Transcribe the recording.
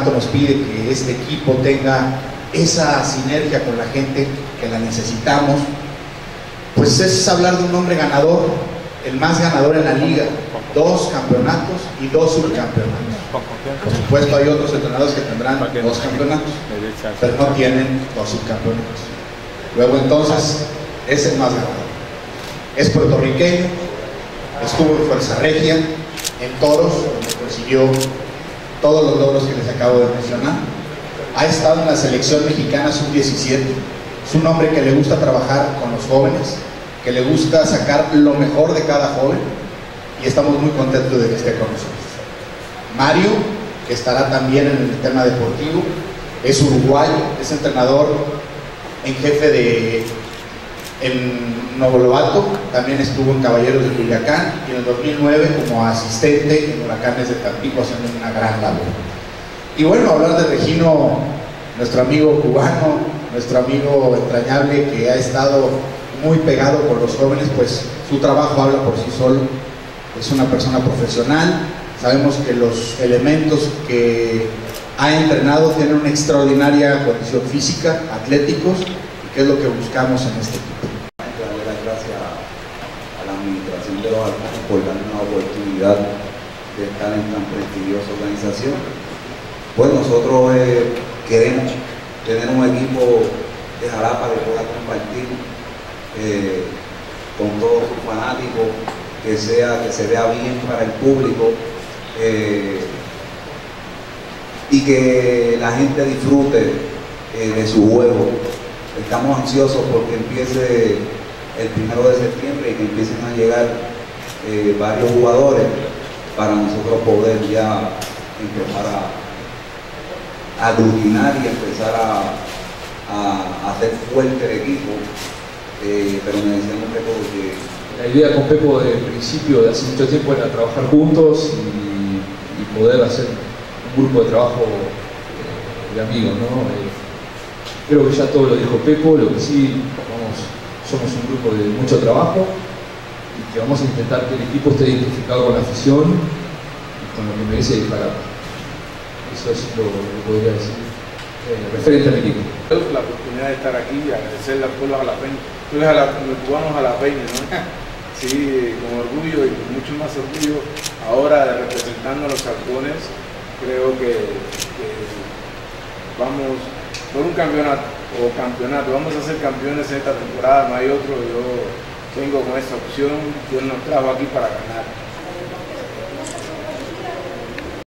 campeonato nos pide que este equipo tenga esa sinergia con la gente, que la necesitamos, pues es hablar de un hombre ganador, el más ganador en la liga, 2 campeonatos y 2 subcampeonatos. Por supuesto hay otros entrenadores que tendrán 2 campeonatos, pero no tienen 2 subcampeonatos. Luego entonces es el más ganador. Es puertorriqueño, estuvo en Fuerza Regia, en Toros, donde consiguió todos los logros que les acabo de mencionar. Ha estado en la selección mexicana sub-17. Es un hombre que le gusta trabajar con los jóvenes, que le gusta sacar lo mejor de cada joven, y estamos muy contentos de que esté con nosotros. Mario, que estará también en el tema deportivo, es uruguayo, es entrenador en jefe en Nuevo Lobato, también estuvo en Caballeros de Culiacán y en el 2009 como asistente en Huracanes de Tampico, haciendo una gran labor. Y bueno, hablar de Regino, nuestro amigo cubano, nuestro amigo entrañable que ha estado muy pegado con los jóvenes, pues su trabajo habla por sí solo. Es una persona profesional, sabemos que los elementos que ha entrenado tienen una extraordinaria condición física, atléticos, y que es lo que buscamos en este equipo. Darle las gracias a la administración de los Arcos por darnos una oportunidad de estar en tan prestigiosa organización. Pues nosotros queremos tener un equipo de Jalapa que pueda compartir con todos sus fanáticos, que se vea bien para el público, y que la gente disfrute de su juego. Estamos ansiosos porque empiece el 1 de septiembre y que empiecen a llegar varios jugadores para nosotros poder ya empezar a aglutinar y empezar a hacer fuerte el equipo, pero necesitamos que la idea con Pepo desde el principio, de hace mucho tiempo, era trabajar juntos y poder hacer un grupo de trabajo de amigos, ¿no? Creo que ya todo lo dijo Pepo. Lo que sí, somos un grupo de mucho trabajo y que vamos a intentar que el equipo esté identificado con la afición y con lo que merece disparar. Eso es lo que podría decir referente al equipo. La oportunidad de estar aquí y agradecerle al pueblo jalapeño, los cubanos jalapeños, ¿no? Sí, con orgullo y con mucho más orgullo ahora representando a los halcones. Creo que vamos por un campeonato, vamos a ser campeones en esta temporada, no hay otro. Yo vengo con esa opción, Dios nos trajo aquí para ganar.